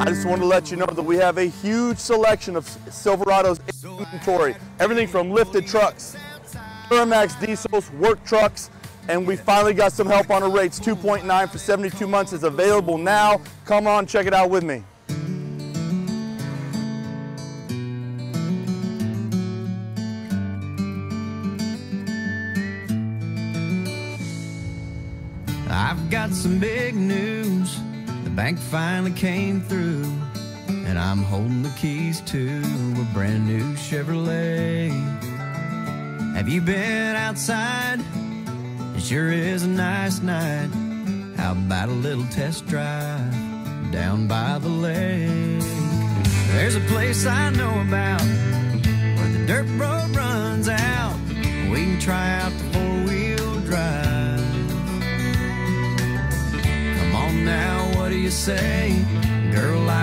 I just want to let you know that we have a huge selection of Silverados in inventory. Everything from lifted trucks, Duramax diesels, work trucks, and we finally got some help on the rates. 2.9 for 72 months is available now. Come on, check it out with me. I've got some big news. The bank finally came through, and I'm holding the keys to a brand new Chevrolet. Have you been outside? It sure is a nice night. How about a little test drive down by the lake? There's a place I know about where the dirt road runs out. We can try out the four-wheel drive. Now, what do you say? Girl, I